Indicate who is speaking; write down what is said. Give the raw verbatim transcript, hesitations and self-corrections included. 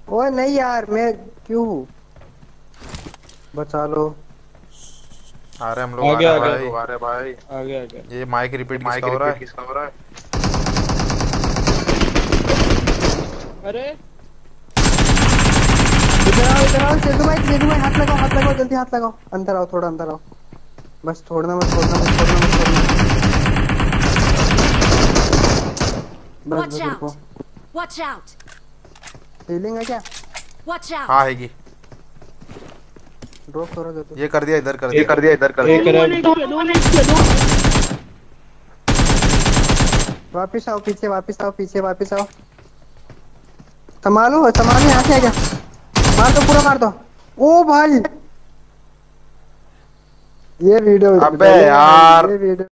Speaker 1: ओए नहीं यार, मैं क्यों? बचा लो।
Speaker 2: आ रहे हम लोग, आ
Speaker 3: आगे
Speaker 2: रहे
Speaker 3: आ
Speaker 2: हैं
Speaker 3: गया।
Speaker 2: भाई।
Speaker 3: आगे भाई। आगे आ गया।
Speaker 2: ये माइक
Speaker 3: ये
Speaker 2: रिपीट किसका
Speaker 3: माइक
Speaker 2: हो रहा
Speaker 3: रिपीट
Speaker 2: है?
Speaker 3: किसका हो रहा है? अरे
Speaker 1: इधर आओ, इधर आओ, सेतु भाई, सेतु भाई, हाथ लगाओ, हाथ लगाओ, जल्दी हाथ लगाओ। अंदर आओ, थोड़ा अंदर आओ। बस छोड़ना मत, छोड़ना मत, छोड़ना मत, छोड़ना। बस
Speaker 4: Watch
Speaker 1: बस रुको।
Speaker 4: out! Watch out!
Speaker 1: हीलिंग है क्या?
Speaker 4: Watch
Speaker 2: हाँ
Speaker 4: out!
Speaker 2: हैगी।
Speaker 1: ड्रॉप करो जल्दी।
Speaker 2: ये कर दिया, इधर कर
Speaker 3: ये
Speaker 2: दिया।
Speaker 3: कर दिया, इधर कर
Speaker 5: एक
Speaker 3: दिया।
Speaker 5: रैप।
Speaker 1: वापिस आओ, पीछे वापिस आओ, पीछे वापिस आओ। संभालो, संभालो, यहाँ से आ गया। मार दो, पूरा मार दो। ओ भाई, ये वीडियो
Speaker 2: अबे
Speaker 1: चलेगा भाई,
Speaker 2: यार।
Speaker 1: ये वीडियो।